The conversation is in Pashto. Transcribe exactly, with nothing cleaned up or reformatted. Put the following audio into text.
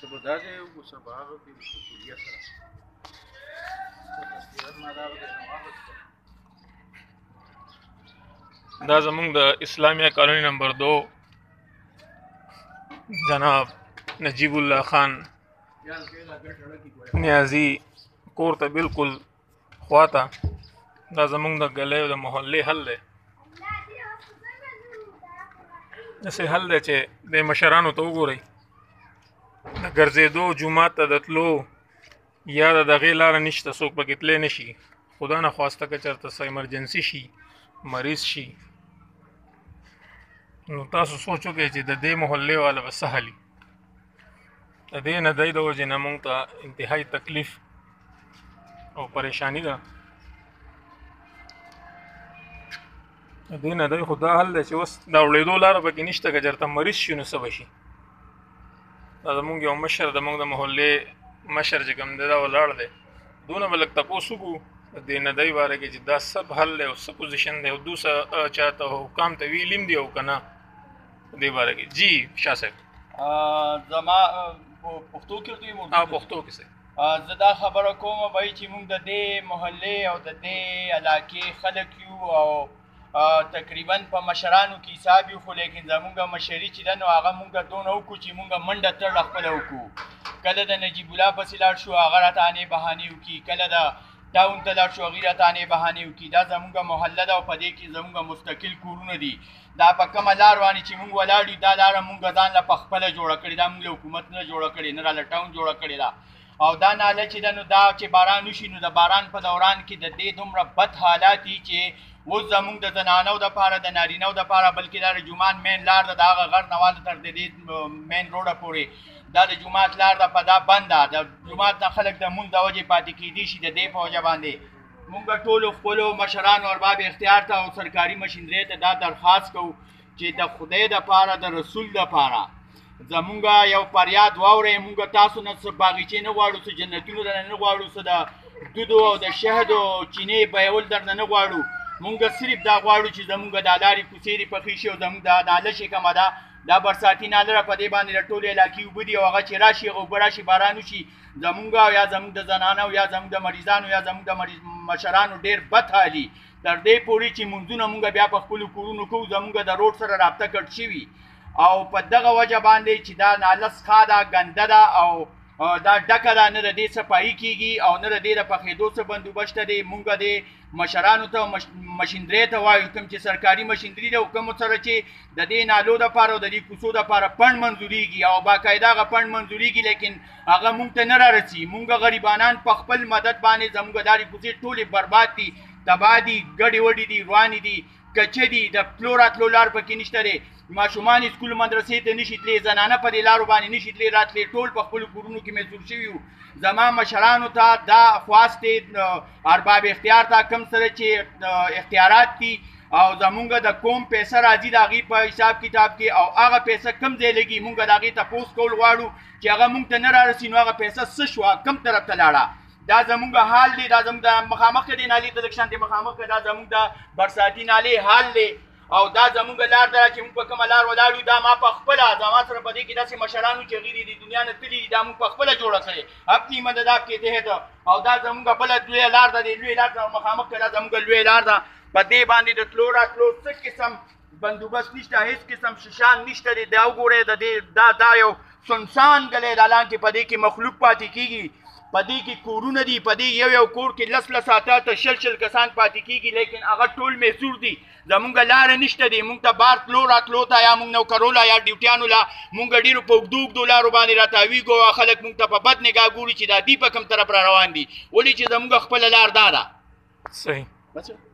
دا زمونږ د اسلامیہ کالونی نمبر دو جناب نجیب اللہ خان نیازی کور ته بالکل خواته دا زمونږ د ګلیو د محلې حل دی. داسې حل دی چې د مشرانو ته وګورئ د ګرځېدو جومات ته د تلو یا د دغې لاره نشته، څوک پکې تللی نه شي. خدا نه خواسته که چېرته څه ایمرجنسي شي، مریض شي، نو تاسو سوچ وکړئ چې د دې محلې والا به څه حلي. د دې نه دی د وجې نه مونږ ته انتهایي تکلیف او پریشانی ده. د دې نه دی خو دا حل دی چې اوس دا وړېدو لاره پکې نشته، که چېرته مریض شي نو څه به شي. دا زمونږ یو مشر زمونږ د محلې مشر چې کوم دی دا ولاړ دی، دونه به لږ تپوس وکړو د دې ندۍ باره کې چې دا څه حل دی او څه پوزیشن دی او دو څه چاته حکام ته ویلیم دی او که نه په دې باره کې. جی شاه صاحب زما پښتو کې ورته وایي؟ او پښتو کې صحیح. زه دا خبره کوم وایي چې موږ د دې محلې او د دې علاقې خلک یو او تقریبا په مشرانو کې حساب یو، خو لیکن زمونږ مشري چې ده نو هغه مونږ دونه وکړو چې مونږ منډه تړله خپله وکړو. کله د نجیب الله پسې لاړ شو هغه راته انې بهانې وکړي، کله د ټاون ته لاړ شو هغې راته انې بهانې وکړي. دا زمونږ محله ده او په دې کې زمونږ مستقل کورونه دي. دا په کومه لار باندې چې مونږ ولاړ یو دا لاره مونږ ځان له په خپله جوړه کړې، دا مونږ له حکومت نه جوړه کړې، نه راله ټاون جوړه کړې ده. او دا ناله چې ده نو دا چې باران وشي نو د باران په دوران کې د دې دومره بد حالات دي چې اوس زمونږ د زنانو دپاره د نارینهو دپاره بلکې دا د جومات مین لار ده د هغه غر نه واله تر د دې مین روډه پورې دا د جومات لار ده په دا بنده د جومات نه خلک د مونږ د وجې پاتې کېدي شي. د دې په وجه باندې مونږ ټولو خپلو مشرانو ارباب اختیار ته او سرکاري مشینرۍ ته دا درخواست کوو چې د خدای دپاره د رسول دپاره زمونږ یو فریاد واورئ. مونږ تاسو نه څه باغچې نه غواړو، څه جنتونو درنه نه غواړو، څه د دودو او د شهدو چینې بیول درنه نه غواړو. مونږ صرف دا غواړو چې زمونږ دا لارې کوڅې دې پخې شي او زمونږ دا ناله چې کومه ده دا برساتي ناله را په دې باندې د ټولې علاقې اوبه دي او هغه چې راشي هغه اوبه راشي باران وشي زمونږ او یا زمونږ د زنانو یا زمونږ د مریضانو یا زمونږ د مشرانو ډېر بد حالي تر دې پورې چې مونځونه مونږ بیا په خپلو کورونو کوو زمونږ د روډ سره رابطه کټ شوي او په دغه وجه باندې چې دا ناله څښا ده، ګنده ده او دا ډکه ده، نه د دې صفایي کېږي او نه د دې د پخېدو څه بندوبست دی. مونږ دې مشرانو ته مشینرۍ ته وایو کوم چې سرکاري مشینري ده او کومو سره چې د دې نالو دپاره او د دې کوڅو دپاره پڼ منظورېږي او باقاعده هغه پڼ منظورېږي لیکن هغه مونږ ته نه رارسي. مونږ غریبانان په خپل مدد باندې زمونږ دارې کوڅې ټولې برباد دي، تباه دي، ګډې وډې دي، روانې دي، کچه دي، د تلو راتلو لار پکې نشته دی. ماشومان سکول مدرسې ته نشي تللی، زنانه په دې لارو باندې نشي تللی راتللی، ټول په خپلو کورونو کې محصور شوي وو. زما مشرانو ته دا خواست دی ارباب اختیار ته کوم سره چې اختیارات دي او زمونږ د کوم پیسه راځي د هغې په حساب کتاب کې او هغه پیسه کوم ځای لګي مونږ د هغې تپوس کول غواړو چې هغه مونږ ته نه رارسي نو هغه پیسه څه شوه، کوم طرف ته لاړه. دا زمونږ حال دی، دا زمونږ د مخامخ کې دی نالې ته لږ شانتې مخامخ کې دا زمونږ د برساتي نالې حال دی او دا زمونږ لار ده چې مونږ په کومه لار ولاړ یو. دا ما په خپله زما سره په دې کې داسې مشرانو چې هغې د دنیا نه تللي دي دا مونږ په خپله جوړه کړې اپنی مدداب کہتے ہیں ته او دا زمونږ بله لویه لار ده. دې لویې لار ته مخامخ کې دا زمونږ لویه لار ده. په دې باندې د تلو راتلو څه قسم بندوبست نشته، هېڅ قسم شیشان نشته دی. دا وګورئ د دې دا دا یو سنسان ګلی ده، حالانکې په دې کې مخلوق پاتې کېږي، په دې کې کورونه دي، په دې یو یو کور کې لس لس اته اته شل شل کسان پاتې کېږي لیکن هغه ټول محصور دي. زمونږ لاره نشته دی، مونږ ته بار تلو راتلو ته یا مونږ نوکرو له یا ډیوټیانو له مونږ ډېرو په اوږدو اوږدو لارو باندې راتاویږو او خلک مونږ ته په بد نګاه ګوري چې دا دوی په کوم طرف را روان دي، ولې چې زمونږ خپله لار دا ده. صحیح.